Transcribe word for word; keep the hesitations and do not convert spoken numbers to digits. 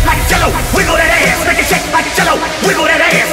like jello. Wiggle that ass, make it shake like jello. Wiggle that ass.